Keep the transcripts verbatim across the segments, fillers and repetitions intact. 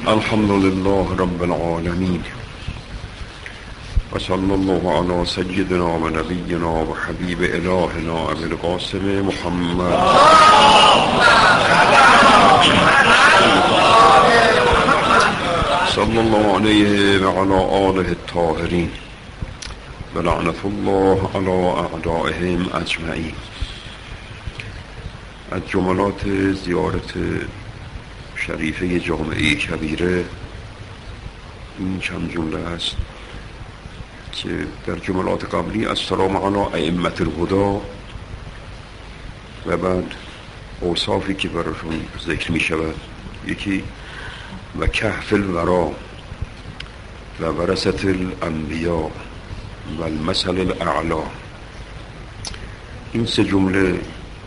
الحمد لله رب العالمين وصلى الله على سيدنا ونبينا وحبيب إلهنا أبي القاسم محمد صلى الله عليه وعلى آله الطاهرين ولعنة الله على أعدائهم أجمعين. از جملات زیارت شریفه جامعه کبیره این چند جمله است که در جملات قبلی السلام علی ائمة الهدی و بعد اوصافی که براشون ذکر می شود. یکی و کهف الورا و ورثة الانبیاء و المثل الاعلی. این سه جمله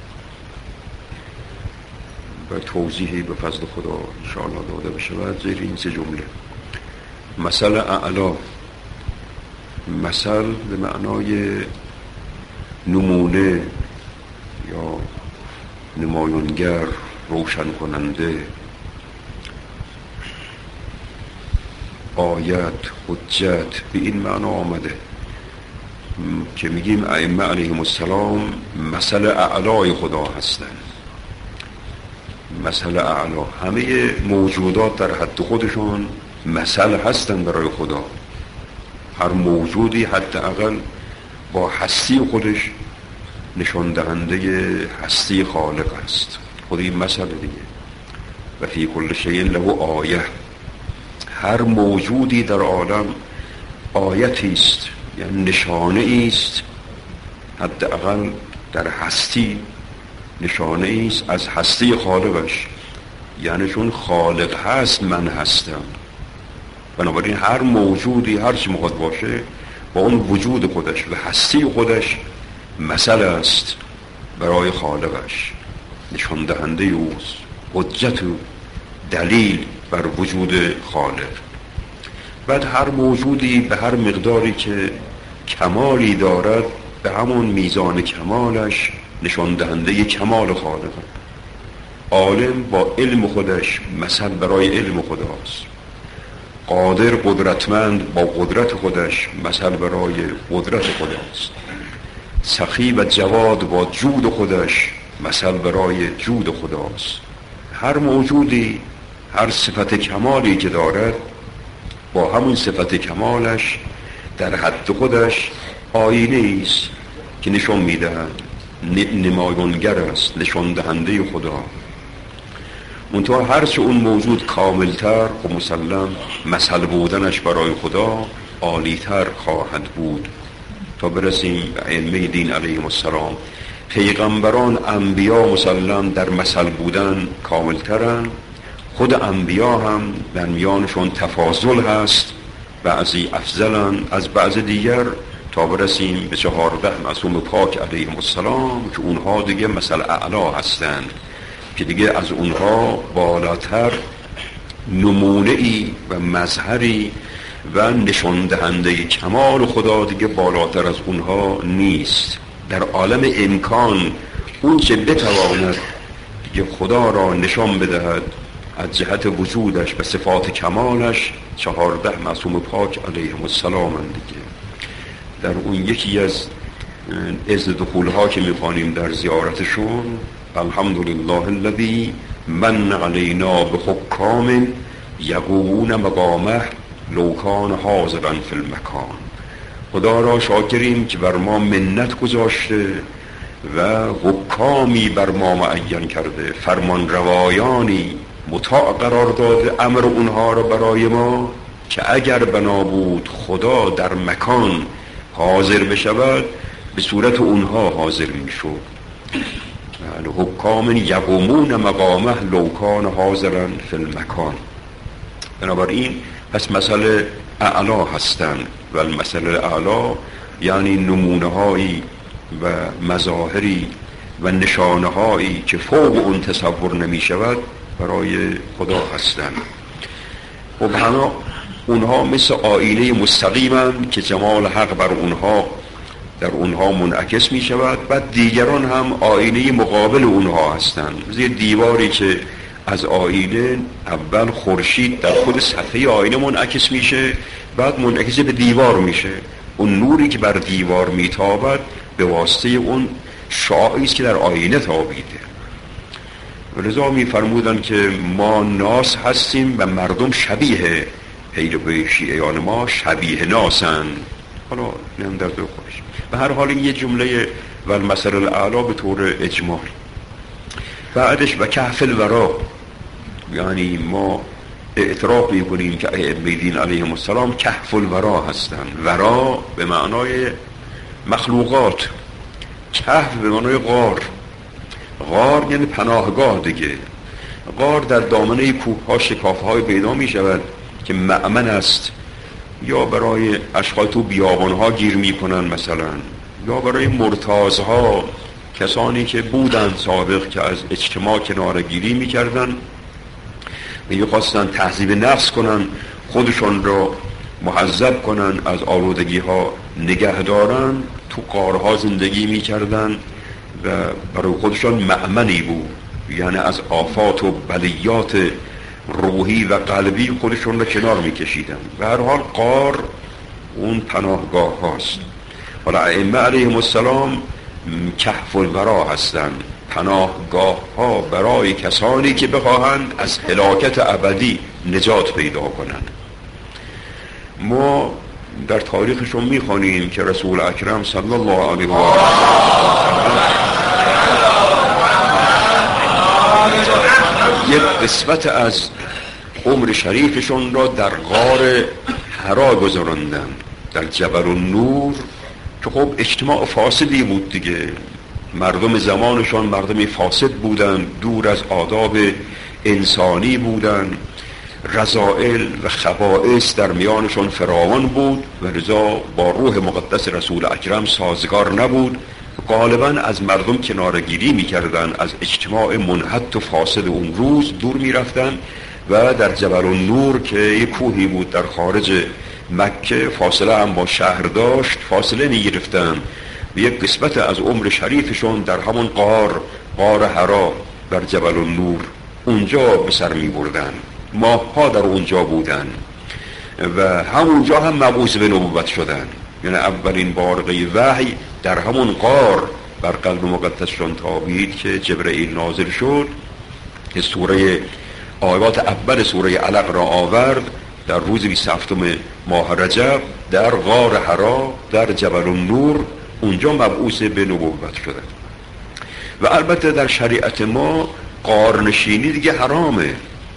و توضیحی به فضل خدا انشاءالله داده بشه و زیر این سه جمله مثل اعلا، مثل به معنای نمونه یا نمایانگر، روشن کننده، آیت، حجت، به این معنا آمده که میگیم ائمه علیهم السلام مثل اعلای خدا هستند. مثل اعلا، همه موجودات در حد خودشون مثل هستن برای خدا. هر موجودی حداقل با هستی خودش نشان دهنده هستی خالق است. خود این مثل دیگه. و فی کل شیء له آیه، هر موجودی در عالم آیتی است، یعنی نشانه است، حداقل در هستی نشانه است از هستی خالقش. یعنی چون خالق هست من هستم، بنابراین هر موجودی هر چی مخواد باشه با اون وجود خودش و هستی خودش مثل است برای خالقش، نشان دهنده اوست، حجت و دلیل بر وجود خالق. بعد هر موجودی به هر مقداری که کمالی دارد به همون میزان کمالش نشان دهنده کمال خالق. عالم با علم خودش مثل برای علم خداست. قادر، قدرتمند با قدرت خودش مثل برای قدرت خداست. سخی و جواد با جود خودش مثل برای جود خداست. هر موجودی هر صفت کمالی که دارد با همون صفت کمالش در حد خودش آینه است که نشان میدهد، نمایانگر است، نشان دهنده خدا. منتها هرچه اون موجود کاملتر و مسلم مثل بودنش برای خدا عالیتر خواهد بود تا برسیم به ائمه دین علیهم السلام. پیغمبران، انبیا مسلم در مثل بودن کاملترن. خود انبیا هم در میانشون تفاضل هست، بعضی افضلن از بعض دیگر تا برسیم به چهارده معصوم پاک علیهم السلام که اونها دیگه مثل اعلا هستند، که دیگه از اونها بالاتر نمونه ای و مظهری و نشان دهنده کمال خدا دیگه بالاتر از اونها نیست. در عالم امکان اون چه بتواند دیگه خدا را نشان بدهد از جهت وجودش و صفات کمالش چهارده معصوم پاک علیهم السلام دیگه. در اون یکی از از دخول ها که میخوانیم در زیارتشون الحمدلله الذی من علینا بحکام یقومون مقامه لو کان حاضرا فی المکان. خدا را شاکریم که بر ما منت گذاشته و حکامی بر ما معین کرده، فرمان روایانی مطاع قرار داده امر اونها را برای ما که اگر بنا بود خدا در مکان حاضر بشود به صورت اونها حاضر میشود. یعنی حکام یقومون مقامه لو کان حاضرا فی المکان. بنابراین پس مثل اعلا هستند و المثل اعلا یعنی نمونه هایی و مظاهری و نشانه هایی که فوق اون تصور نمی شود برای خدا هستند. و بنا اونها مثل آینه مستقیمند که جمال حق بر اونها در اونها منعکس می شود. بعد دیگران هم آینه مقابل اونها هستند، مثل دیواری که از آینه اول خورشید در خود صفحه آینه منعکس میشه، بعد منعکس به دیوار میشه. اون نوری که بر دیوار میتابد به واسطه اون شعاعی است که در آینه تابیده. ولذا میفرمودن که ما ناس هستیم و مردم شبیه پیروی شیعیان ما شبیه ناسن. حالا نم در دو خودش به هر حال یه جمله و المثل الاعلی به طور اجمال. بعدش و کهف الورا، یعنی ما اعتراف میکنیم که ائمه دین علیهم السلام کهف الورا هستند. ورا به معنای مخلوقات، کهف به معنای غار. غار یعنی پناهگاه دیگه. غار در دامنه کوه ها شکافه های پیدا می شود که مأمن است، یا برای اشخاص تو بیابان ها گیر می کنن مثلا، یا برای مرتاض ها، کسانی که بودن سابق که از اجتماع کنارگیری می کردن می خواستن تهذیب نفس کنن، خودشون را محذب کنن، از آلودگی ها نگه دارن، تو غارها زندگی می کردن و برای خودشون مأمنی بود، یعنی از آفات و بلیات روحی و قلبی خودشون را کنار می کشیدن. به هر حال غار اون پناهگاه هاست. حالا ائمه علیهم السلام کهف الورا هستند، پناهگاه ها برای کسانی که بخواهند از هلاکت ابدی نجات پیدا کنند. ما در تاریخشون میخوانیم که رسول اکرم صلی الله علیه و آله یک قسمت از عمر شریفشون را در غار حرا گذراندن، در جبل النور، که خب اجتماع فاسدی بود دیگه. مردم زمانشان مردم فاسد بودن، دور از آداب انسانی بودن، رذائل و خبائث در میانشان فراوان بود و لذا با روح مقدس رسول اکرم سازگار نبود. غالبا از مردم کنارگیری میکردن، از اجتماع منحط و فاسد اون روز دور میرفتن و در جبل النور که یک کوهی بود در خارج مکه، فاصله هم با شهر داشت، فاصله میگرفتن و یک قسمت از عمر شریفشون در همون غار غار حرا در جبل النور اونجا به سر میبردن. ماه‌ها در اونجا بودن و همونجا هم مبعوث به نبوت شدن. یعنی اولین بارقه وحی در همون غار بر قلب مقدسشون تابید که جبرئیل نازل شد که سوره آیات اول سوره علق را آورد در روز بیست و هفتم ماه رجب در غار حرا در جبل النور، اونجا مبعوث به نبوت شدن. و البته در شریعت ما غارنشینی دیگه حرامه.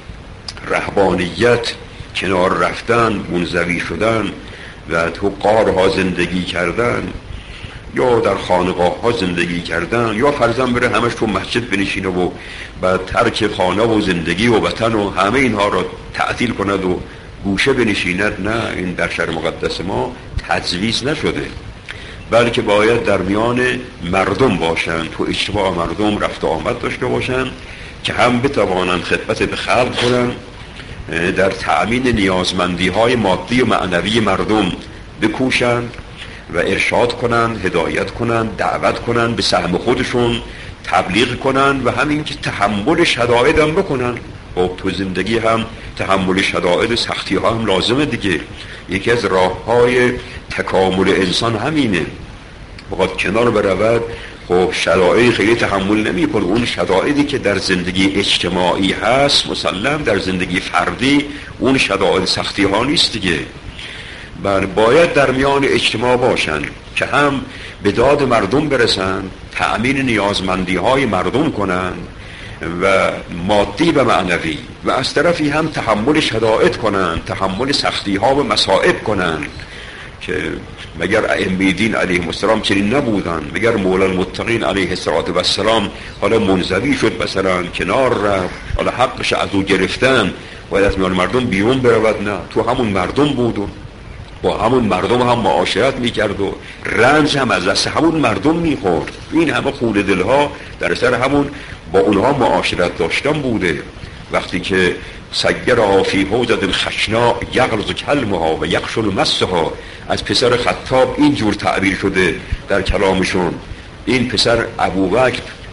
رهبانیت، کنار رفتن، منزوی شدن و تو غارها زندگی کردن یا در خانقاه ها زندگی کردن، یا فرزن بره همش تو مسجد بنشینه و بعد ترک خانه و زندگی و وطن و همه اینها را تعطیل کند و گوشه بنشیند، نه، این در شرع مقدس ما تجویز نشده، بلکه باید در میان مردم باشن، تو اجتماع مردم رفت و آمد داشته باشن که هم بتوانند خدمت به خلق کنن، در تأمین نیازمندی های مادی و معنوی مردم بکوشند و ارشاد کنند، هدایت کنند، دعوت کنند به سهم خودشون، تبلیغ کنند و همین که تحمل شدائد هم بکنن. خب تو زندگی هم تحمل شدائد سختی ها هم لازمه دیگه. یکی از راه های تکامل انسان همینه، بخواد کنار برود خب شدائد خیلی تحمل نمی کنه. اون شدائدی که در زندگی اجتماعی هست مسلم در زندگی فردی اون شدائد سختی ها نیست دیگه. بله، باید در میان اجتماع باشن که هم به داد مردم برسن، تأمین نیازمندی های مردم کنن و مادی و معنوی، و از طرفی هم تحمل شدائد کنن، تحمل سختی ها و مصائب کنن. که مگر ائمه دین علیهم السلام چنین نبودن؟ مگر مولا المتقین علیه السلام حالا منزوی شد مثلا کنار رفت، حالا حقش از او گرفتن باید از میان مردم بیرون برود؟ نه، تو همون مردم بود و با همون مردم هم معاشرت میکرد و رنج هم از دست همون مردم میخورد. این همه خون دلها در سر همون با اونها معاشرت داشتن بوده. وقتی که سگرها فی حوضة الخشناء یغلظ کلمها و یخشن مسها، از پسر خطاب اینجور تعبیر شده در کلامشون. این پسر ابوبکر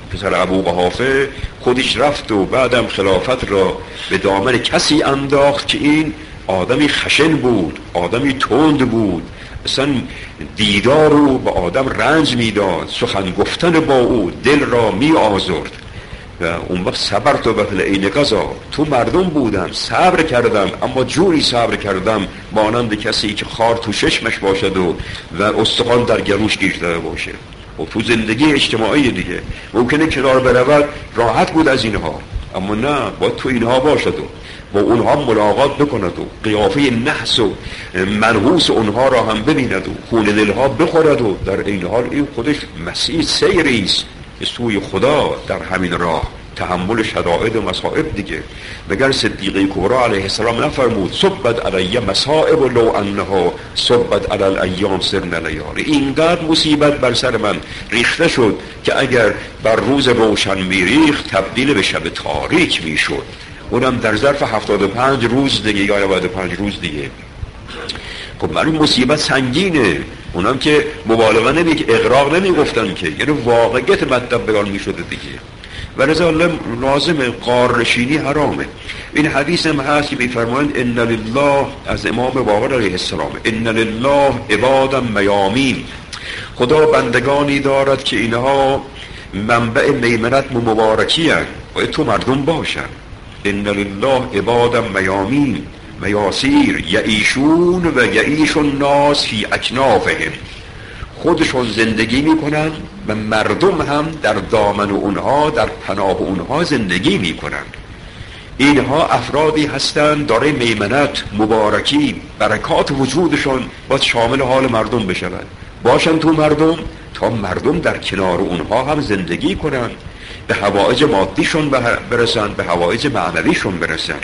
پسر ابو قحافه خودش رفت و بعدم خلافت را به دامن کسی انداخت که این آدمی خشن بود، آدمی تند بود، اصلا دیدار رو به آدم رنج میداد، سخن گفتن با او دل را می آزرد. و اون وقت صبر تو بطل این قضا، تو مردم بودم صبر کردم، اما جوری صبر کردم مانند کسی که خار تو ششمش باشد و و استخوان در گلوش گیر داده باشه. و تو زندگی اجتماعی دیگه ممکنه کنار برود، راحت بود از اینها، اما نه، باید تو اینها باشد و با اونها ملاقات بکند و قیافه نحس و منحوس اونها را هم ببیند و خون دلها بخورد و در این حال این خودش مسیح سیری است سوی خدا در همین راه، تحمل شدائد و مصائب دیگه. مگر صدیقه کبرا علیه السلام نفرمود صبت علیه مصائب لو انها صبت علی الایام سرن لیالی، اینقدر مصیبت بر سر من ریخته شد که اگر بر روز روشن میریخت تبدیل به شب تاریک میشد، اونم در ظرف هفتاد و پنج روز دیگه یا نود و پنج روز دیگه. خب برای مصیبت سنگینه، اونم که مبالغه نمی که اغراق نمی گفتن که، یعنی واقعیت مطلب بیان می شده دیگه. و رضا لازم قارنشینی حرامه. این حدیث هم هست که میفرمایند ان لله، از امام باقر علیه السلام، ان لله عبادا میامین، خدا بندگانی دارد که اینها منبع میمنت و مبارکی هست، باید تو مردم باشن. ان لله عبادا میامین میاسیر یعیشون و یعیش الناس فی اکنافهم، خودشون زندگی میکنن و مردم هم در دامن اونها، در پناه اونها زندگی میکنن. اینها افرادی هستند دارای میمنت، مبارکی، برکات وجودشون باید شامل حال مردم بشود، باشن تو مردم تا مردم در کنار اونها هم زندگی کنن، به حوائج مادیشون برسن، به حوائج معنویشون برسن.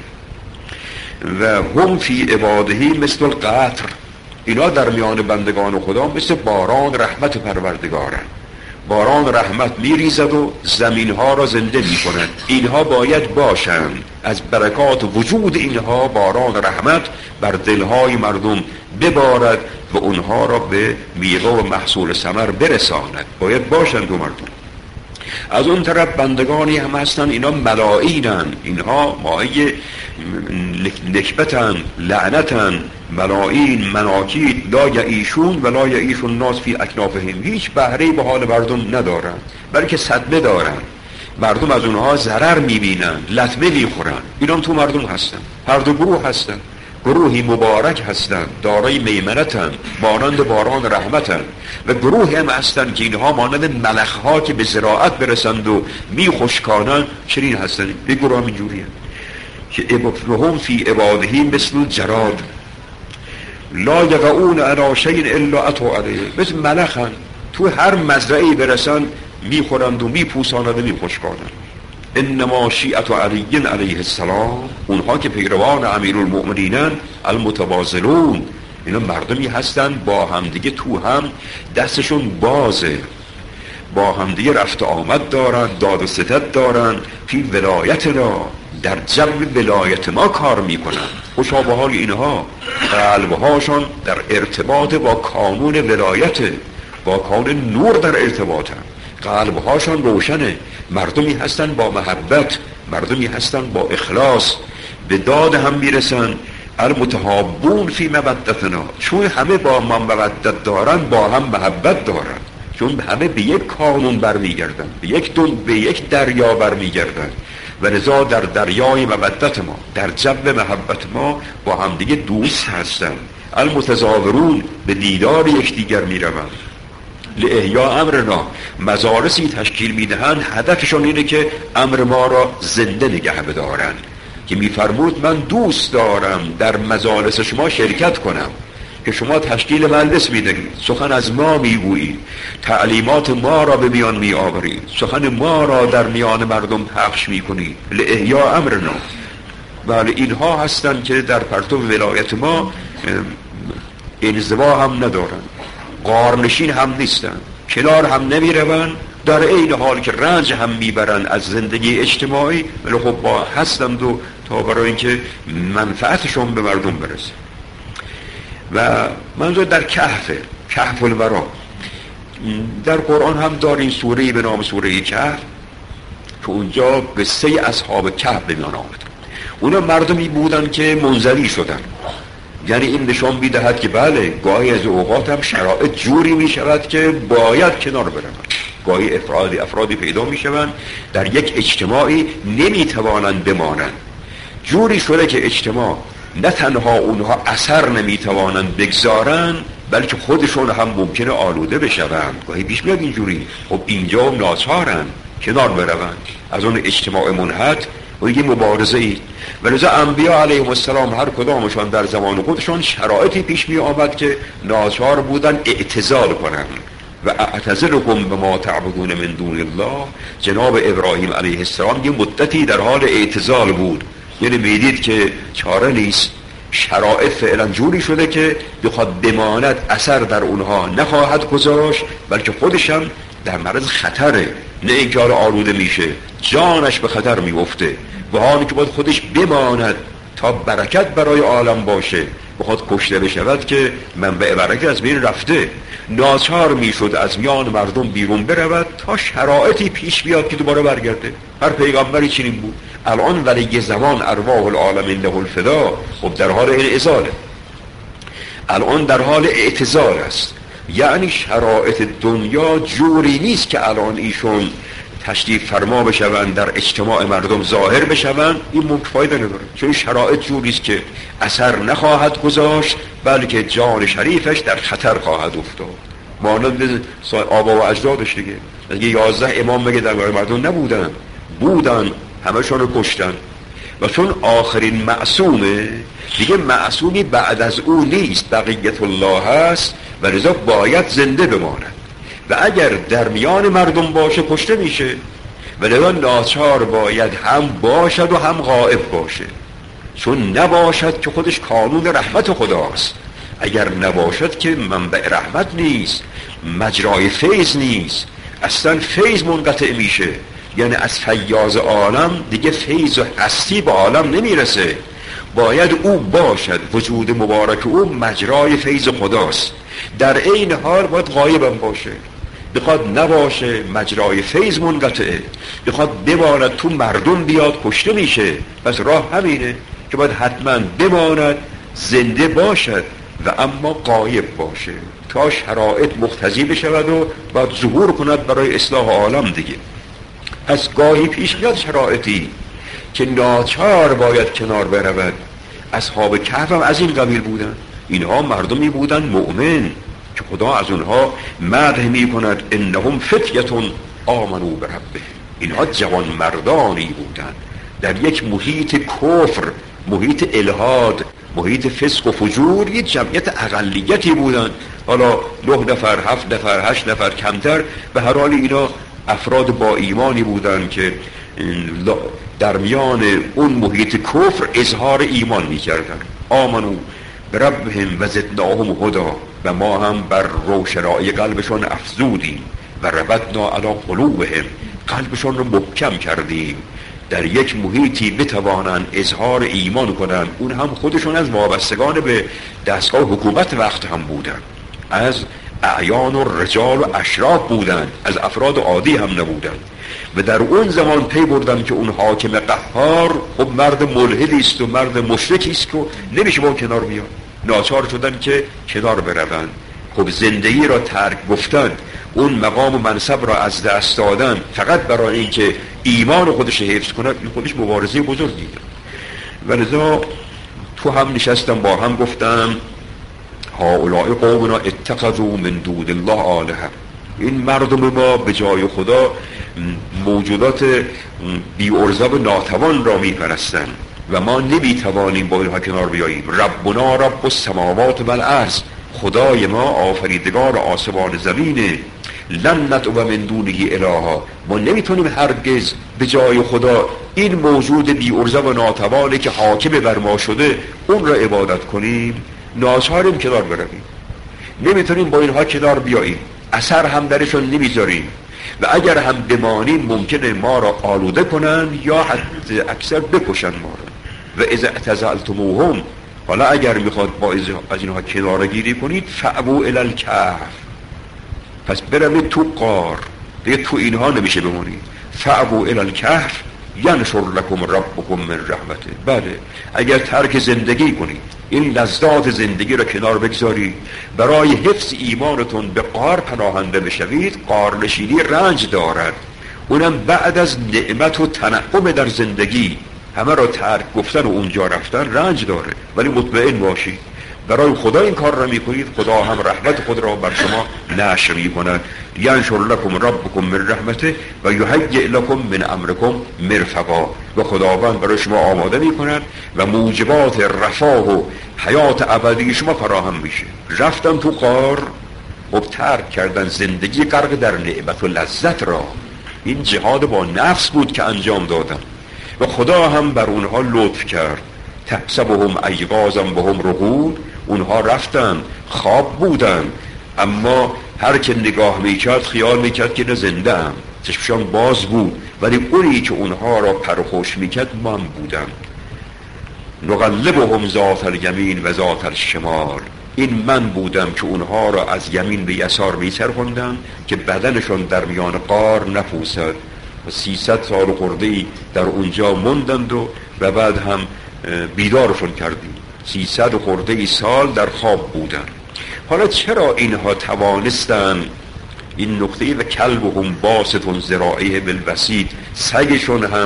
و هم فی عبادهی مثل القطر، اینا در میان بندگان خدا مثل باران رحمت پروردگارن، باران رحمت میریزد و زمین ها را زنده میکنند. اینها باید باشند، از برکات وجود اینها باران رحمت بر دلهای مردم ببارد و اونها را به میوه و محصول ثمر برساند، باید باشند و مردم. از اون طرف بندگانی هم هستن، اینا ملائینن، اینها ماهی نکبتن، لعنتن، ملائین، مناکید، لا یعیشون و لا یعیش الناس فی اکنافهم، هیچ بهره‌ای به حال مردم ندارن، بلکه صدمه دارن، مردم از اونها ضرر میبینن، لطمه میخورن. اینا تو مردم هستن، هر دو گروه هستن، گروهی مبارک هستند دارای میمنتند مانند باران رحمتند، و گروه هم هستند که اینها مانند ملخها که به زراعت برسند و می خشکانند، چنین هستند. یک گروه هم اینجوریه که هم فی عبادهی مثل جراد لا یقعون علی شیء الا اتوا علیه، مثل ملخن، تو هر مزرعه‌ای برسند میخورند و میپوسانند و میخشکانند. انما شیعت علی علیه السلام، اونها که پیروان امیرالمؤمنینن، المتواضعون، اینا مردمی هستن با همدیگه تو هم دستشون بازه، با همدیگه رفت آمد دارن، داد و ستد دارن، فی ولایتنا، در جو ولایت ما کار میکنن. خوشا به حال اینها قلبهاشون در ارتباط با کانون ولایت، با کانون نور در ارتباطن، قلبهاشون روشنه، مردمی هستن با محبت، مردمی هستن با اخلاص، به داد هم میرسن. المتحابون فی مودتنا، چون همه با ما مودت دارن با هم محبت دارن، چون همه به یک کانون برمیگردن، به یک دون به یک دریا برمیگردن، و لذا در دریای مودت ما، در جو محبت ما با هم دیگه دوست هستن. المتزاورون، به دیدار یکدیگر میروند. لاحیاء امرنا، مجالسی تشکیل میدهند هدفشون اینه که امر ما را زنده نگه بدارن، که میفرمود من دوست دارم در مجالس شما شرکت کنم، که شما تشکیل مجلس میدهید، سخن از ما میگویید، تعلیمات ما را به میان میآورید، سخن ما را در میان مردم پخش میکنید. لاحیاء امرنا، بله اینها هستند که در پرتو ولایت ما انزوا هم ندارن، غارنشین هم نیستن، کنار هم نمیرون، در این حال که رنج هم میبرن از زندگی اجتماعی، ولی خب با هستند و تا برای اینکه منفعتشون به مردم برسه. و منظور در کهف، کهف الورا، در قرآن هم دارین سوره‌ای به نام سوره کهف که اونجا قصه اصحاب کهف به میان آمد. اونا مردمی بودن که منزوی شدن، یعنی این نشان میدهد که بله گاهی از اوقات هم شرایط جوری می شود که باید کنار بروند. گاهی افرادی افرادی پیدا می شوند در یک اجتماعی نمی توانند بمانند، جوری شده که اجتماع نه تنها اونها اثر نمی توانند بگذارند بلکه خودشون هم ممکنه آلوده بشوند. گاهی پیش میاد اینجوری، خب اینجا ناچارند کنار بروند از اون اجتماع منحط و یه مبارزه ای. ولذا انبیا علیهم السلام هر کدامشان در زمان خودشان شرایطی پیش می آمد که ناچار بودن اعتزال کنند. و اعتزلکم بما تعبدون من دون الله، جناب ابراهیم علیه السلام یه مدتی در حال اعتزال بود، یعنی میدید که چاره نیست، شرایط فعلا جوری شده که بخواد بماند اثر در اونها نخواهد گذاشت بلکه خودشم در معرض خطره، نه اینکه حالا آلوده میشه، جانش به خطر میفته، به حالی که باید خودش بماند تا برکت برای عالم باشه، بخواد کشته بشود که منبع برکت از بین رفته، ناچار میشد از میان مردم بیرون برود تا شرایطی پیش بیاد که دوباره برگرده. هر پیغمبری چنین بود. الان ولی زمان ارواح العالمین له الفدا، خب در حال انعزاله، الان در حال اعتزال است، یعنی شرایط دنیا جوری نیست که الان ایشون تشریف فرما بشوند در اجتماع مردم ظاهر بشوند، این ممکن فایده نداره، چون شرایط جوری است که اثر نخواهد گذاشت بلکه جان شریفش در خطر خواهد افتاد. مانند آبا و اجدادش دیگه، دیگه یازده امام مگه در مردم نبودن؟ بودن، همشون رو کشتن. و چون آخرین معصومه دیگه، معصومی بعد از او نیست، بقیت الله هست و لذا باید زنده بماند و اگر در میان مردم باشه کشته میشه، ولذا ناچار باید هم باشد و هم غائب باشه، چون نباشد که خودش قانون رحمت خداست، اگر نباشد که منبع رحمت نیست، مجرای فیض نیست، اصلا فیض منقطع میشه، یعنی از فیاض عالم دیگه فیض و هستی به عالم نمیرسه، باید او باشد، وجود مبارک او مجرای فیض خداست، در این حال باید غایبم باشه، بخواد نباشه مجرای فیض منقطعه، بخواد بماند تو مردم بیاد کشته میشه. پس راه همینه که باید حتما بماند، زنده باشد و اما غایب باشه تا شرایط مقتضی بشود و باید ظهور کند برای اصلاح عالم دیگه. پس گاهی پیش میاد شرایطی که ناچار باید کنار برود. اصحاب کهف هم از این قبیل بودن، اینها مردمی بودن مؤمن که خدا از اونها مدح می کند انهم فتیتون آمنو بربه، اینها جوان مردانی بودن در یک محیط کفر، محیط الحاد، محیط فسق و فجور، یک جمعیت اقلیتی بودن، حالا نه نفر، هفت نفر، هشت نفر، کمتر، به هر حال اینا افراد با ایمانی بودن که در میان اون محیط کفر اظهار ایمان می کردن. آمنو بربهم و زدناهم هدا، و ما هم بر روشنایی قلبشون افزودیم و ربطنا علی قلوبهم، قلبشون رو محکم کردیم، در یک محیطی بتوانند اظهار ایمان کنند. اون هم خودشون از وابستگان به دستگاه حکومت وقت هم بودن، از اعیان و رجال و اشراف بودن، از افراد عادی هم نبودن. و در اون زمان پی بردن که اون حاکم قهار خب مرد ملحدی است و مرد مشرکی است که نمیشه با کنار بیان، ناچار شدن که کنار بروند. خب زندگی را ترک گفتن، اون مقام و منصب را از دست دادن فقط برای اینکه ایمان خودش حفظ کنه، این خودش مبارزه بزرگیه. ولذا تو هم نشستم با هم گفتم هؤلاء قومنا اتخذوا من دون الله آلهة، این مردم ما به جای خدا موجودات بی ارزه و ناتوان را میپرستن و ما نمیتوانیم با اینها کنار بیاییم. ربنا رب السماوات و الارض، خدای ما آفریدگار آسمان زمینه، لن ندعو من دونه الها، ما نمیتونیم هرگز به جای خدا این موجود بی ارزه و ناتوانی که حاکم بر ما شده اون را عبادت کنیم، ناچاریم کنار برویم، نمیتونیم با اینها کنار بیاییم، اثر هم درشون نمیذاریم و اگر هم بمانیم ممکنه ما را آلوده کنن یا حتی اکثر بکشن ما را. و اذا اعتزلتموهم، حالا اگر میخواد با از اینها کنار گیری کنید، فعبو الی الکهف، پس بروید تو غار، دیگه تو اینها نمیشه بمونید، فأبو الی الکهف ینشر لکم ربکم من رحمته. بله، اگر ترک زندگی کنید، این لذات زندگی را کنار بگذارید، برای حفظ ایمانتون به غار پناهنده بشوید. غارنشینی رنج دارد، اونم بعد از نعمت و تنعم در زندگی همه را ترک گفتن و اونجا رفتن رنج داره. ولی مطمئن باشید برای خدا این کار را میکنید، خدا هم رحمت خود را بر شما نشر میکند. ینشر لکم ربکم من رحمته و یهیئ لکم من امرکم مرفقا. و خداوند برای شما آماده میکند و موجبات رفاه و حیات ابدی شما فراهم میشه. رفتن تو غار و ترک کردن زندگی غرق در نعمت و لذت را، این جهاد با نفس بود که انجام دادن و خدا هم بر اونها لطف کرد. تحسبهم ایقاظا وهم رقود. اونها رفتن خواب بودن، اما هر که نگاه میکرد خیال میکرد که نه زنده هم، چشمشان باز بود، ولی اونی که اونها را پرخوش میکرد من بودم. نقلبهم ذات الیمین و ذات الشمال. این من بودم که اونها را از یمین به یسار میچرخاندم که بدنشان در میان غار نپوسد. و سیصد سال خرده‌ای در اونجا موندند و, و بعد هم بیدارشون کردیم. سیصد خرده‌ای سال در خواب بودن. حالا چرا اینها توانستن این نقطه و کلبهم باسط ذراعیه بالوسید، سگشون هم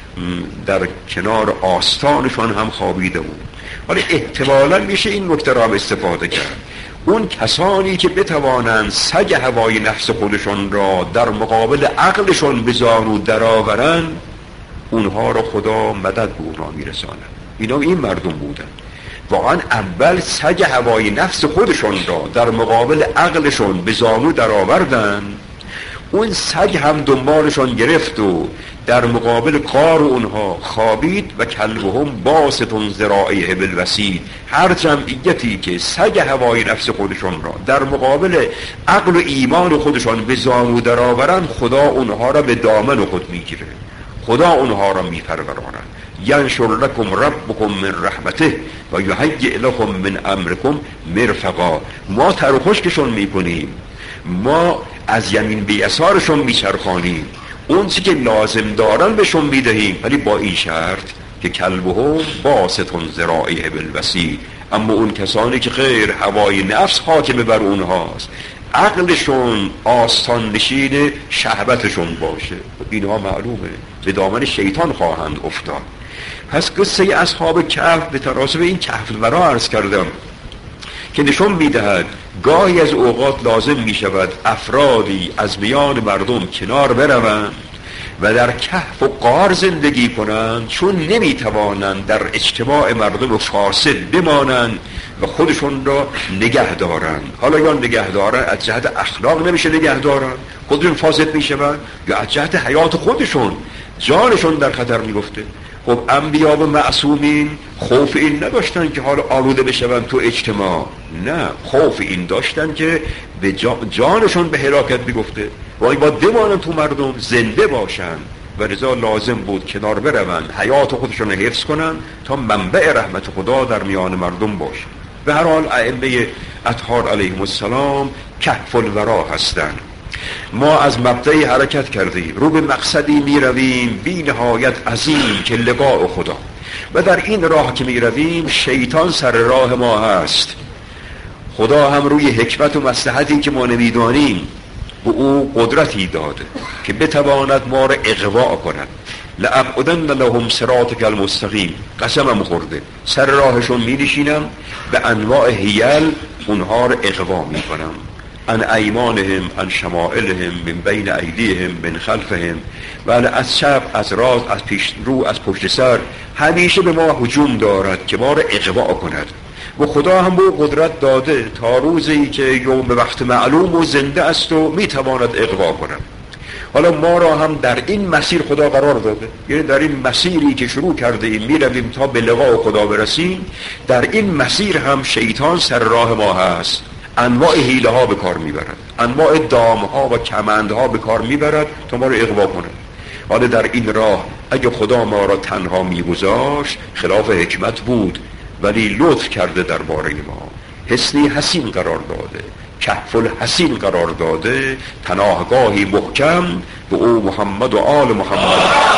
در کنار آستانشون هم خوابیده بود. حالا احتمالا میشه این نکته را استفاده کرد. اون کسانی که بتوانند سگ هوای نفس خودشون را در مقابل عقلشون به زانو درآورن، اونها را خدا مدد به اونها میرساند. اینا این مردم بودن، واقعا اول سگ هوای نفس خودشون را در مقابل عقلشون به زانو درآوردن. اون سگ هم دنبالشون گرفت و در مقابل غار اونها خوابید. و کلبهم باسط ذراعیه بالوسید. هر جمعیتی که سگ هوای نفس خودشون را در مقابل عقل و ایمان خودشون به زانو درآورن، خدا اونها را به دامن خود میگیره، خدا اونها را میپروراند. ینشر لکم ربکم من رحمته و یهیئ لکم من امرکم مرفقا. ما تر و خشکشون میکنیم، ما از یمین به یسارشون میچرخانیم، اون چی که لازم دارن بهشون میدهیم، ولی با این شرط که کلبهم باسط ذراعیه بالوسید. اما اون کسانی که غیر هوای نفس حاکم بر اونهاست، عقلشون آستان نشین شهوتشون باشه، اینها معلومه به دامن شیطان خواهند افتاد. پس قصه اصحاب کهف به تناسب این کهف الورا عرض کردم که نشون میدهد گاهی از اوقات لازم میشود افرادی از میان مردم کنار بروند و در کهف و غار زندگی کنند، چون نمیتوانند در اجتماع مردم فاسد بمانند و خودشون را نگه دارند. حالا یا نگه دارند از جهت اخلاق نمیشه نگه دارند، خودشون فاسد میشوند، یا از جهت حیات خودشون جانشون در خطر میفته. خب انبیا و معصومین خوف این نداشتن که حالا آلوده بشوند تو اجتماع، نه، خوف این داشتن که به جانشون به هلاکت میگفته، وای با بمانن تو مردم زنده باشن، و لذا لازم بود کنار بروند، حیات خودشون رو حفظ کنن تا منبع رحمت خدا در میان مردم باشه. به هر حال ائمه اطهار علیهم السلام کهف الورا هستند. ما از مبدأی حرکت کردیم، رو به مقصدی می رویم بی نهایت عظیم که لقاء خدا، و در این راه که می رویم شیطان سر راه ما هست. خدا هم روی حکمت و مصلحتی که ما نمیدانیم به او قدرتی داده که بتواند ما را اغوا کند. لأقعدن لهم صراطک المستقیم، قسمم خورده سر راهشون می نشینم، به انواع حیل اونها را اغوا می کنم، عن ایمانهم عن شمائلهم من بین ایدیهم من خلفهم، ولی از چپ از راست از پیش رو از پشت سر همیشه به ما هجوم دارد که ما را اغوا کند. و خدا هم به قدرت داده تا روزی که یوم به وقت معلوم و زنده است و میتواند اغوا کند. حالا ما را هم در این مسیر خدا قرار داده، یعنی در این مسیری که شروع کرده ایم میرویم تا به لقاء خدا برسیم، در این مسیر هم شیطان سر راه ما هست، انواع حیله ها به کار میبرد، انواع دام ها و کمند ها به کار میبرد تا ما رو اغوا کنه. حالا در این راه اگه خدا ما را تنها میگذاشت خلاف حکمت بود، ولی لطف کرده درباره ما، حسنی حسین قرار داده، کهف الحصین قرار داده، پناهگاهی محکم به او محمد و آل محمد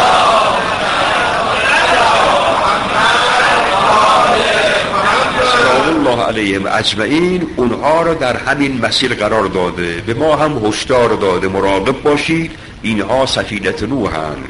سلام الله علیهم اجمعین. اونها را در همین مسیر قرار داده، به ما هم هشدار داده مراقب باشید، اینها سفینه نوحند،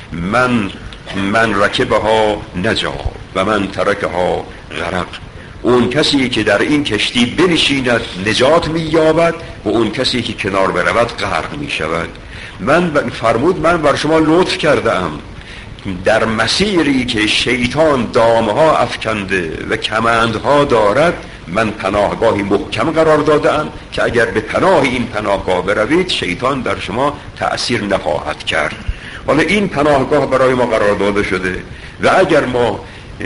من من رکبها نجا و من ترکها غرق. اون کسی که در این کشتی بنشیند نجات می‌یابد و اون کسی که کنار برود غرق می‌شود. من فرمود من بر شما لطف کردم در مسیری که شیطان دامها افکنده و کمندها دارد، من پناهگاهی محکم قرار دادم که اگر به پناه این پناهگاه بروید شیطان در شما تأثیر نخواهد کرد. حالا این پناهگاه برای ما قرار داده شده و اگر ما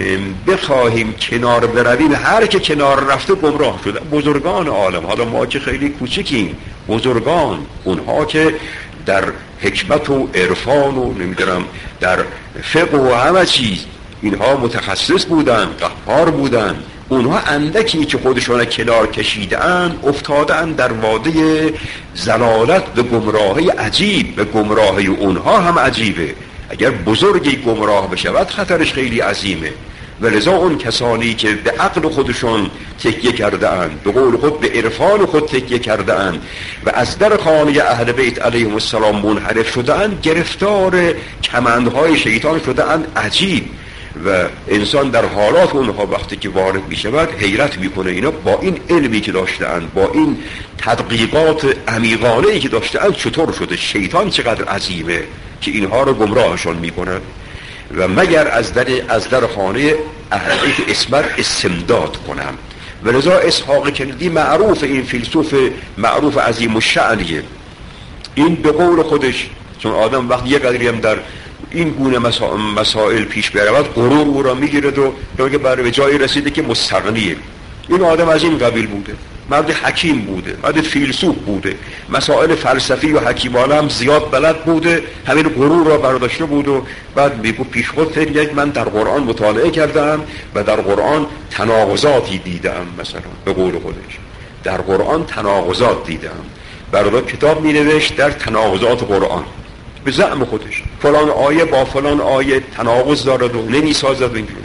بخواهیم کنار برویم، هر که کنار رفته گمراه شده. بزرگان عالم، حالا ما که خیلی کوچکیم، بزرگان اونها که در حکمت و عرفان و نمیدونم در فقه و همه چیز اینها متخصص بودن، قهار بودن، اونها اندکی که خودشون کنار کشیدن افتادن در واده زلالت و گمراهی عجیب، و گمراهی اونها هم عجیبه. اگر بزرگی گمراه بشود خطرش خیلی عظیمه. ولذا اون کسانی که به عقل خودشون تکیه کرده اند، به قول خود به عرفان خود تکیه کرده اند و از در خانه اهل بیت علیهم السلام منحرف شده اند، گرفتار کمندهای شیطان شده اند. عجیب. و انسان در حالات اونها وقتی که وارد می شود حیرت میکنه، اینا با این علمی که داشتند، با این تدقیقات عمیقانه‌ای که داشتند چطور شده؟ شیطان چقدر عظیمه که اینها رو گمراهشون میکنه. و مگر از در از در خانه اهل بیت اسمت استمداد کنم. ولذا اسحاق کندی معروف، این فیلسوف معروف عظیم الشأنیه، این به قول خودش، چون آدم وقتی یه قدری هم در این گونه مسائل پیش برود غرور او را میگیرد و میگه برای جایی رسیده که مستغنیه. این آدم از این قبیل بوده، مرد حکیم بوده، مرد فیلسوف بوده، مسائل فلسفی و حکیمانه هم زیاد بلد بوده، همین غرور را برداشته بود و بعد میگه پیش خود فکر من در قرآن مطالعه کردم و در قرآن تناقضاتی دیدم. مثلا به قول خودش در قرآن تناقضات دیدم. برای کتاب مینوشت در تناقضات قرآن، به زعم خودش فلان آیه با فلان آیه تناقض دارد و نمیسازد اینجوری.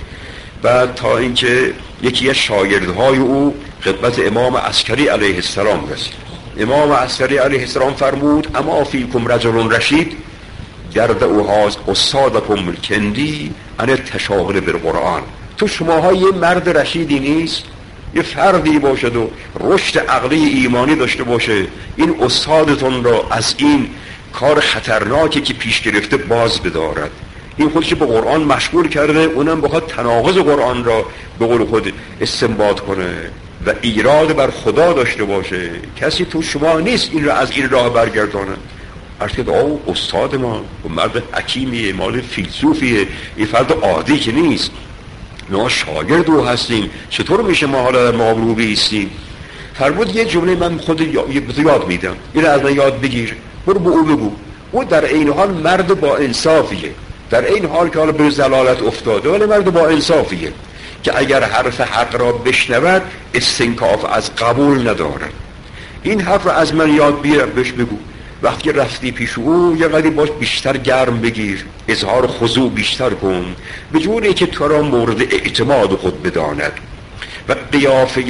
بعد تا اینکه یکی از شاگردهای او خدمت امام عسکری علیه السلام رسید. امام عسکری علیه السلام فرمود اما فیکم رجل رشید گرد اوهاز استادکم الکندی ان تشاغل بالقرآن. تو شماها یه مرد رشیدی نیست، یه فردی باشد و رشد عقلی ایمانی داشته باشه، این استادتون را از این کار خطرناکی که پیش گرفته باز بدارد. این خودش به قرآن مشغول کرده، اونم بخواد تناقض قرآن را به قول خود استنباط کنه و ایراد بر خدا داشته باشه. کسی تو شما نیست این را از این راه برگردانه. عرض کرد آه استاد ما مرد حکیمیه، مال فیلسوفیه، این فرد عادی که نیست، ما شاگرد او هستیم، چطور میشه ما حالا در مقابل بیستیم؟ فرمود یه جمله من خود یاد میدم، این از من یاد بگیر، برو به او بگو. او در این حال مرد با انصافیه، در این حال که حالا به زلالت افتاده ولی مرد با انصافیه که اگر حرف حق را بشنود استنکاف از قبول ندارد. این حرف را از من یاد بگیر، بهش بگو وقتی رفتی پیش او یه قدری باش بیشتر گرم بگیر، اظهار خضوع بیشتر کن، به جوری که تو را مورد اعتماد خود بداند و قیافه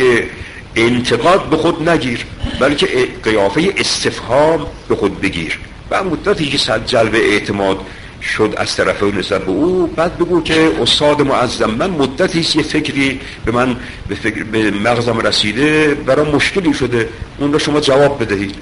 انتقاد به خود نگیر، بلکه قیافه استفهام به خود بگیر. و مدتی که صد جلب اعتماد شد از طرف او نسبت به او، بعد بگو که استاد معظم من مدتی یه فکری به من به, فکر به مغزم رسیده، برای مشکلی شده، اون را شما جواب بدهید.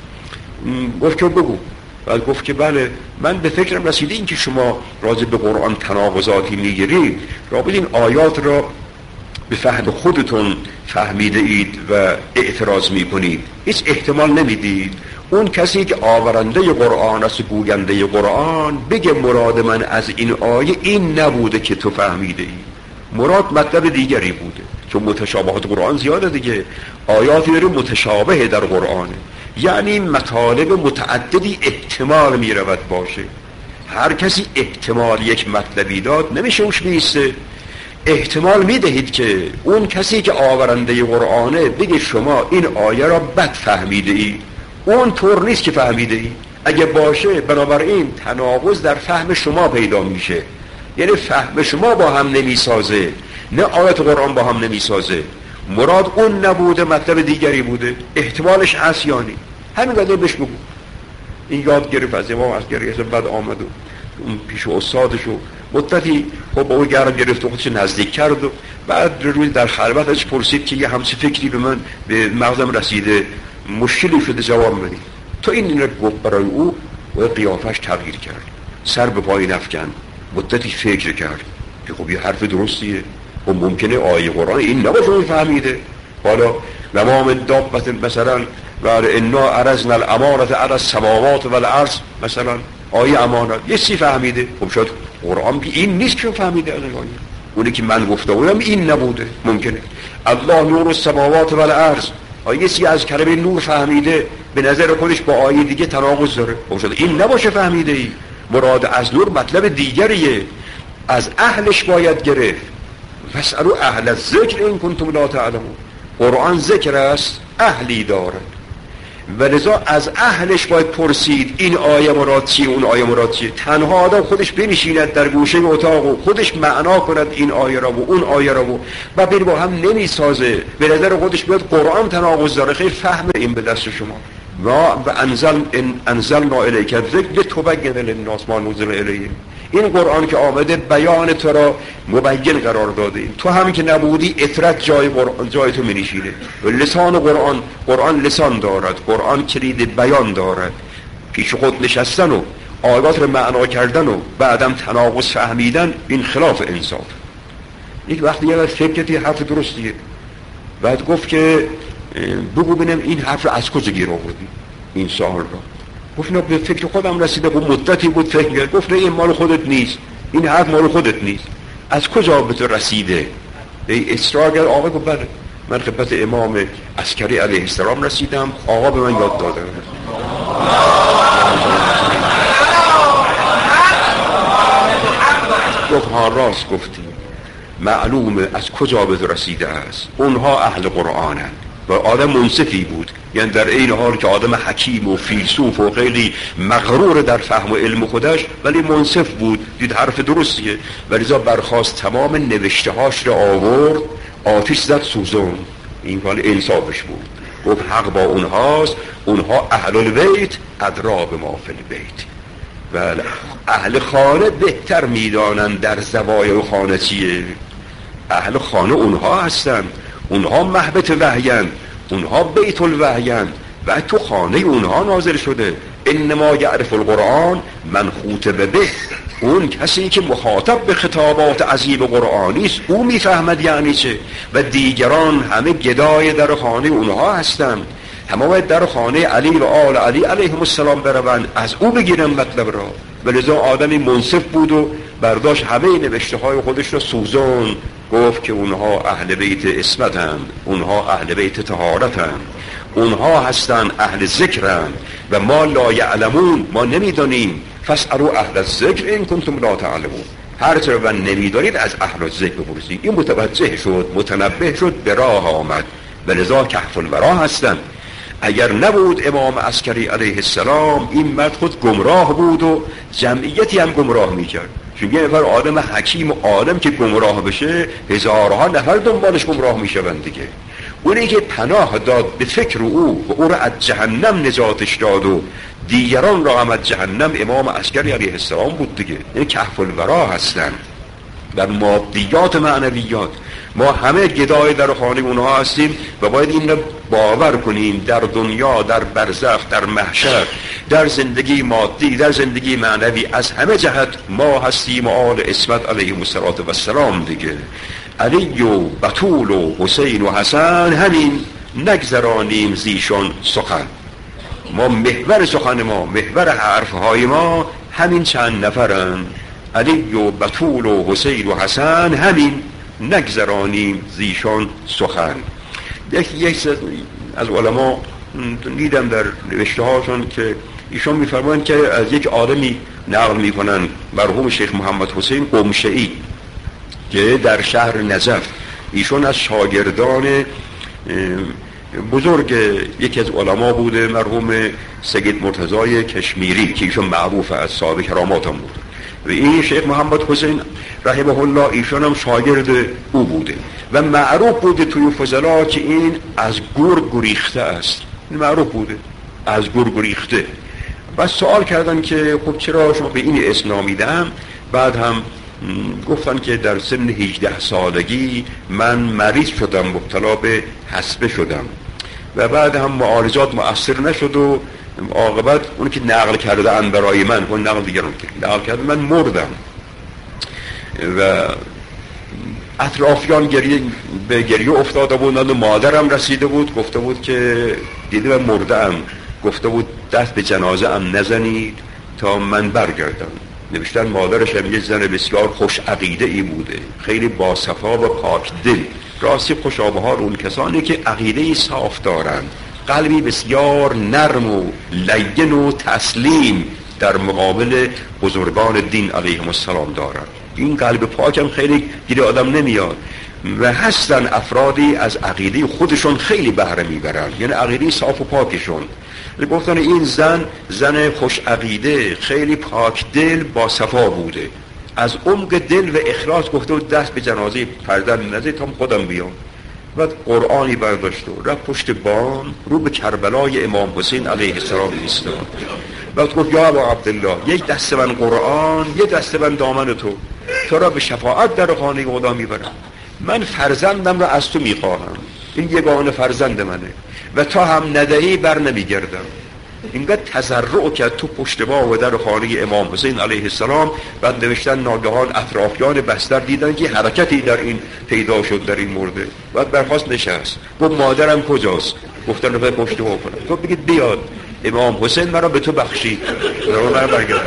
گفت که بگو. بعد گفت که بله من به فکرم رسیده این که شما راجع به قرآن تناقضاتی میگیرید، رابط این آیات را به فهم خودتون فهمیده اید و اعتراض میکنید، هیچ احتمال نمیدید اون کسی که آورنده قرآن است، گوینده قرآن، بگه مراد من از این آیه این نبوده که تو فهمیده ای، مراد مطلب دیگری بوده. چون متشابهات قرآن زیاده دیگه، آیاتی داره متشابه در قرآنه، یعنی مطالب متعددی احتمال میرود باشه. هر کسی احتمال یک مطلبی داد نمیشه اوش بیسته. احتمال میدهید که اون کسی که آورنده قرآنه بگه شما این آیه را بد فهمیده ای، اون طور نیست که فهمیده ای. اگه باشه بنابراین تناقض در فهم شما پیدا میشه، یعنی فهم شما با هم نمیسازه، نه آیت قرآن با هم نمیسازه. مراد اون نبوده، مطلب دیگری بوده، احتمالش هست یا نی. همین قضیه بهش بگو. این یاد گرفت از امام عسکری، از بعد آمد و اون پیش استادش و مدتی خب با اون گرم گرفت و خودش نزدیک کرد و بعد روی در خلوت ازش پرسید که یه همچین فکری به من به مغزم رسیده، مشکلی شده جواب بدی. تو این این رو گفت برای او و قیافش تغییر کرد، سر به پای نفکن، مدتی فکر کرد که خب یه حرف درستیه و ممکنه آیه قرآن این نباشه اون فهمیده. حالا وما من دابة مثلا و انا عرضنا الامانة علی السماوات والارض، مثلا آیه امانت یه سی فهمیده، خب شاید قرآن که این نیست که فهمیده از آیه، اونی که من گفته بودم این نبوده، ممکنه الله نور السماوات والارض، آیه سی از کلمه نور فهمیده، به نظر خودش با آیه دیگه تناقض داره، خب شاید این نباشه فهمیده ای. مراد از نور مطلب دیگریه، از اهلش باید گرفت. فاسألوا اهل الذکر ان کنتم لا تعلمون. قرآن ذکر است، اهلی داره، ولذا از اهلش باید پرسید این آیه مراد چیه، اون آیه مراد چیه. تنها آدم خودش بنشیند در گوشه اتاق و خودش معنا کند این آیه را و اون آیه را و و بیر با هم نمیسازه، به نظر خودش بیاد قرآن تناقض داره، خیلی فهم این به دست شما. و انزل ان انزلنا الیک الذکر لتبین للناس ما نزل الیهم. این قرآن که آمده بیان تو را مبین قرار داده، تو هم که نبودی اطرت جای قرآن جای تو می‌نشینه. لسان قرآن، قرآن لسان دارد، قرآن کلید بیان دارد. پیش خود نشستن و آیات رو معنا کردن و بعدم تناقض فهمیدن این خلاف انصاف. یک وقتی یه فکرتی حرف درستیه، بعد گفت که بگو ببینم این حرف رو از کجا گیر آوردی این سوال را. گفت نه به فکر خودم رسیده بود، مدتی بود فکر کرد. گفت نه این مال خودت نیست، این حرف مال خودت نیست، از کجا به تو رسیده؟ ای اصرار کرد. آقا گفت بله من خدمت امام عسکری علیه السلام رسیدم، آقا به من یاد داده. گفت ها راست گفتی، معلومه از کجا به تو رسیده است. اونها اهل قرآنند و آدم منصفی بود، یعنی در این حال که آدم حکیم و فیلسوف و خیلی مغرور در فهم و علم خودش، ولی منصف بود، دید حرف درستیه، ولذا برخواست تمام نوشته هاش را آورد، آتش زد سوزون. این حال انصافش بود. گفت حق با اونهاست، اونها اهل البیت ادرا به ما فی البیت. بله اهل خانه بهتر میدانند در زوایای خانه چیه. اهل خانه اونها هستند، اونها محبت وحیان، اونها بیت الوحیان و تو خانه اونها نازل شده. انما یعرف القرآن من خاطب به، اون کسی که مخاطب به خطابات عظیم قرآنی است او میفهمد یعنی چه. و دیگران همه گدای در خانه اونها هستند، همه باید در خانه علی و آل علی علیهم السلام بروند، از او بگیرن مطلب را. ولذا آدمی منصف بود و برداشت همه نوشته های خودش را سوزون. گفت که اونها اهل بیت عصمتند، اونها اهل بیت طهارتند، اونها هستند اهل ذکرند و ما لا یعلمون، ما نمیدانیم. فاسألوا اهل الذکر ان کنتم لا تعلمون. هر چه رو نمیدانید از اهل الذکر بپرسید. این متوجه شد، متنبه شد، به راه آمد. ولذا کهف الورا هستند. اگر نبود امام عسکری علیه السلام این مرد خود گمراه بود و جمعیتی هم گمراه میکرد. چون یه نفر آدم حکیم و عالم که گمراه بشه هزارها نفر دنبالش گمراه میشوند دیگه. اونی که پناه داد به فکر او و او را از جهنم نجاتش داد و دیگران را هم از جهنم امام عسکری علیه السلام بود دیگه. این کهف الورا هستن. در مادیات معنویات ما همه گدای در خانه اونها هستیم و باید این رو باور کنیم. در دنیا، در برزخ، در محشر، در زندگی مادی، در زندگی معنوی، از همه جهت ما هستیم آل عصمت علیهم السلام دیگه. علی و بطول و حسین و حسن همین نگذرانیم زیشان سخن. ما محور سخن ما، محور حرفهای ما همین چند نفرن. علی و بطول و حسین و حسن همین نگذرانیم زیشان سخن. یک از علما دیدم در نوشته هاشون که ایشون میفرمایند که از یک آدمی نقل میکنن، مرحوم شیخ محمد حسین قمشه‌ای، که در شهر نجف. ایشون از شاگردان بزرگ یکی از علما بوده، مرحوم سید مرتضای کشمیری که ایشون معروف از صاحب کرامات هم بود. و این شیخ محمد حسین رحمه الله ایشون هم شاگرد او بوده و معروف بوده توی فضلا که این از گرگ گریخته است. این معروف بوده از گرگ گریخته. بس سوال کردن که خب چرا شما به این اسم نامیدم؟ بعد هم گفتن که در سن هجده سالگی من مریض شدم، مبتلا به حصبه شدم و بعد هم معالجات مؤثر نشد و عاقبت اون که نقل کردن برای من، اون نقل دیگران که نقل کرده، من مردم و اطرافیان گریه به گریه افتاده بودند و مادرم رسیده بود گفته بود که دیده من مردم، گفته بود دست به جنازه ام نزنید تا من برگردم. نوشتن مادرش هم یه زن بسیار خوش عقیده ای بوده، خیلی باصفا و پاک دل. راستی خوشابهار اون کسانی که عقیده ای صاف دارند، قلبی بسیار نرم و لین و تسلیم در مقابل بزرگان دین علیهم السلام دارند. این قلب پاکم خیلی گیر آدم نمیاد و هستن افرادی از عقیده خودشون خیلی بهره میبرن، یعنی عقیده صاف و پاکشون. گفتن این زن زن خوش عقیده، خیلی پاک دل، با صفا بوده، از عمق دل و اخلاص گفته بود دست به جنازه پردن نزد تا خودم بیام. بعد قرآنی برداشت و رفت پشت بام رو به کربلای امام حسین علیه السلام ایستاد. بعد گفت یا ابا عبدالله، یک دست من قرآن، یک دست من دامن تو، تو را به شفاعت در خانه خدا میبرم. من فرزندم را از تو میخواهم، این یگانه فرزند منه و تا هم ندهی بر نمیگردم. اینقدر تضرع کرد تو پشت با و در خانه امام حسین علیه السلام. بعد نوشتن ناگهان اطرافیان بستر دیدن که حرکتی در این پیدا شد، در این مرده. بعد برخواست نشست، گفت مادرم کجاست؟ گفتن رو پشت با کنم. گفت بگید بیاد، امام حسین مرا به تو بخشید، مرا برگردن.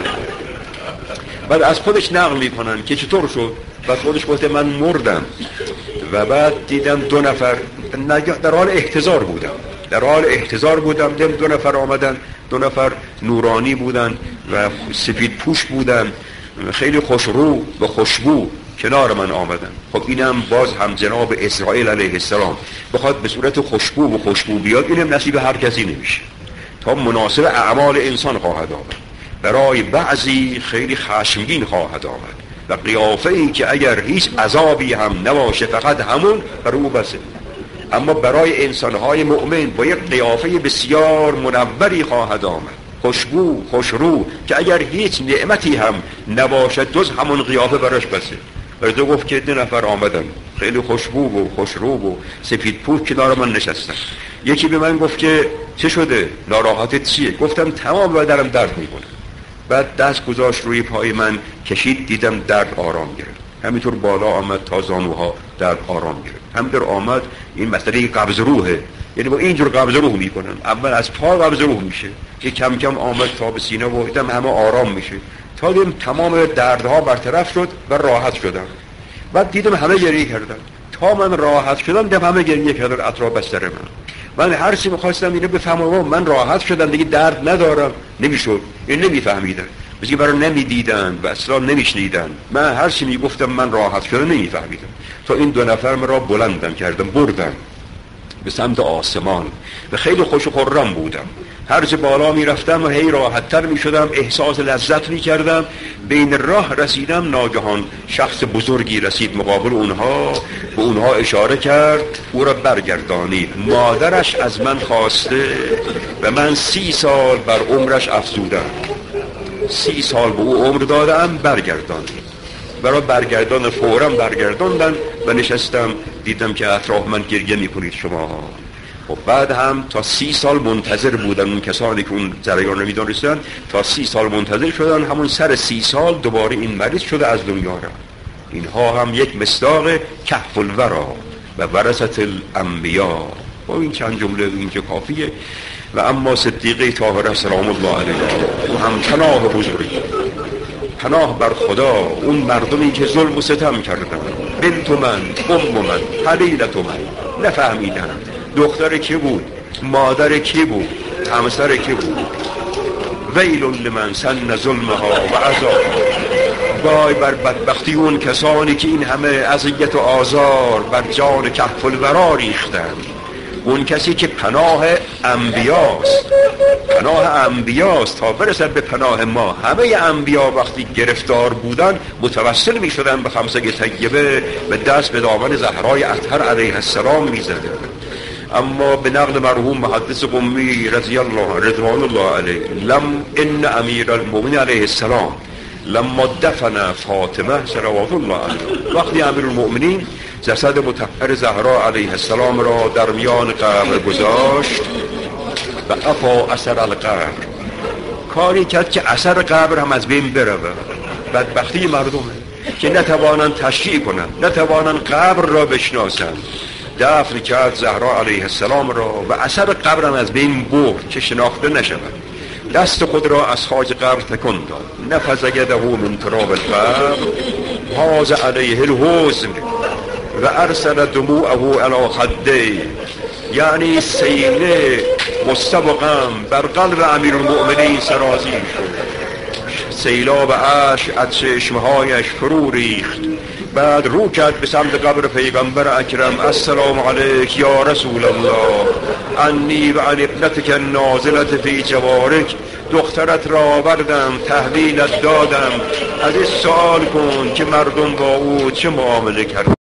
بعد از خودش نقل میکنن که چطور شد. بعد خودش گفته من مردم و بعد دیدم دو نفر در حال احتضار بودم در حال احتضار بودم دیدم دو نفر آمدن، دو نفر نورانی بودن و سفید پوش بودن، خیلی خوشرو و خوشبو کنار من آمدن. خب اینم باز هم جناب اسرائیل علیه السلام بخواد به صورت خوشبو و خوشبو بیاد، اینم نصیب هر کسی نمیشه، تا مناسب اعمال انسان خواهد آمد. برای بعضی خیلی خشمگین خواهد آمد و قیافه‌ای که اگر هیچ عذابی هم نباشه فقط همون بر او بسه. اما برای انسانهای مؤمن با یک قیافه بسیار منوری خواهد آمد، خوشبو خوشرو، که اگر هیچ نعمتی هم نباشد جز همون قیافه براش بسه. برای گفت که دو نفر آمدن خیلی خوشبو و خوشرو و سفید پوست کنار من نشستن. یکی به من گفت که چه شده؟ ناراحتت چیه؟ گفتم تمام بدنم درد میکنه. بعد دست گذاشت روی پای من کشید، دیدم درد آرام گرفت. همینطور بالا آمد تا زانوها درد آرام گرفت. همینطور آمد. این مسئله قبض روحه، یعنی با اینجور قبض روح میکنن. اول از پا قبض روح میشه که کم کم آمد تا به سینه و دیدم همه آرام میشه، تا دیدم تمام دردها برطرف شد و راحت شدم. بعد دیدم همه گریه کردن. تا من راحت شدم دیدم همه گریه کردن اطراف بستر من. من هر چی می‌خواستم اینو بفهمم، من راحت شدم دیگه درد ندارم، نمیشد. این نمیفهمیدن، مثل که برای نمیدیدن و اصلا نمیشنیدن. من هر چی میگفتم من راحت شدم نمیفهمیدم. تا این دو نفر مرا بلندم کردم بردن به سمت آسمان و خیلی خوش و خرم بودم. هر جا بالا میرفتم و هی راحت‌تر میشدم، احساس لذت میکردم. بین راه رسیدم، ناگهان شخص بزرگی رسید مقابل اونها، به اونها اشاره کرد او را برگردانید. مادرش از من خواسته و من سی سال بر عمرش افزودم، سی سال به او عمر دادم، برگردانید. برای برگردان فورا برگرداندن و نشستم. دیدم که اطراف من گریه میکنید شما. و بعد هم تا سی سال منتظر بودن اون کسانی که اون جریان رو میدونستن، تا سی سال منتظر شدن. همون سر سی سال دوباره این مریض شده از دنیا رفت. اینها هم یک مصداق کهف الورا و ورثة الانبیا. و این چند جمله اینجا کافیه. و اما صدیقه طاهره سلام الله علیه او هم پناه بزرگی، پناه بر خدا، اون مردمی که ظلم و ستم کردن. بنت من، ام من، حلیلت من، نفهمیدن دختر کی بود، مادر کی بود، همسر کی بود. ویل لمن سن ظلمها و عذاب. وای بر بدبختی اون کسانی که این همه اذیت و آزار بر جان کهف الورا ریختند. اون کسی که پناه انبیاست، پناه انبیاست تا برسد به پناه ما. همه انبیا وقتی گرفتار بودن متوسل می شدن به خمسه طیبه، به دست به دامن زهرای اطهر علیه السلام می زدن. اما به نقل مرحوم محدث قمی رضی الله رضوان الله علیه، لم ان امیر المؤمنین علیه السلام لما دفن فاطمه صلوات الله علیها، وقتی امیر المؤمنین جسد مطهر زهرا علیه السلام را در میان قبر گذاشت و افا اثر القبر، کاری کرد که اثر قبر هم از بین بره. بدبختی مردمه که نتوانند تشریع کنند، نتوانند قبر را بشناسند. دفن کرد زهرا علیه السلام را و اثر قبر هم از بین برد که شناخته نشود. دست خود را از خاک قبر تکان داد، نفذ یده من تراب القبر حاز علیه الحزن و ارسل دموعه علی خدیه، یعنی سیله مستبقم بر قلب امیر المؤمنین سرازیر شد. سیلاب اشک از چشمهایش فرو ریخت. بعد رو کرد به سمت قبر پیغمبر اکرم، السلام علیک یا رسول الله، انی و عن ابنتک نازلت فی جوارک، دخترت را آوردم تحویلت دادم، از این سوال کن که مردم با او چه معامله کرد.